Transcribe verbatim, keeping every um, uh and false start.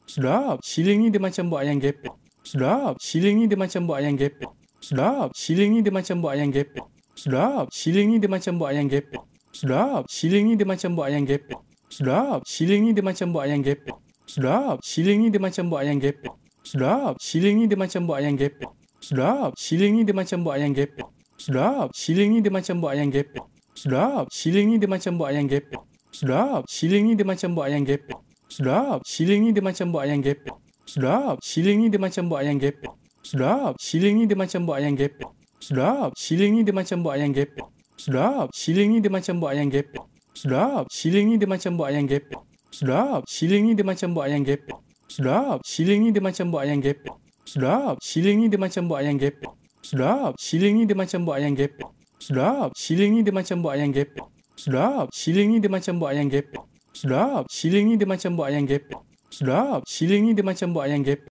Sedap. Shilling ni dia macam buat ayam gepek. Sedap. Shilling ni dia macam buat ayam gepek. Sedap. Shilling ni dia macam buat ayam gepek. Sedap. Shilling ni dia macam buat ayam gepek. Sedap. Shilling ni dia macam buat ayam gepek. Sedap. Shilling ni dia macam buat ayam gepek. Sedap. Shilling ni dia macam buat ayam gepek. Sedap. Shilling ni dia macam buat ayam gepek. Sedap. Shilling ni dia macam buat ayam gepek. Sedap. Shilling ni dia macam buat ayam gepek. Sedap. Shilling ni dia macam buat ayam gepek. Sedap. Shilling ni dia macam buat ayam gepek. Sedap. Shilling ni dia macam buat ayam gepek. Sedap. Shilling ni dia macam buat ayam gepek. Sedap. Shilling ni dia macam buat ayam gepek. Sedap. Shilling ni dia macam buat ayam gepek. Sedap. Shilling ni dia macam buat ayam gepek. Sedap. Shilling ni dia macam buat ayam gepek. Sedap. Shilling ni dia macam buat ayam gepek. Sedap. Shilling ni dia macam buat ayam gepek. Sedap. Shilling ni dia macam buat ayam gepek. Sedap. Shilling ni dia macam buat ayam gepek. Sedap. Shilling ni dia macam buat ayam gepek. Sedap. Shilling ni dia macam buat ayam gepek. Sedap. Shilling ni dia macam buat ayam gepek. Sedap. Shilling ni dia macam buat ayam gepek.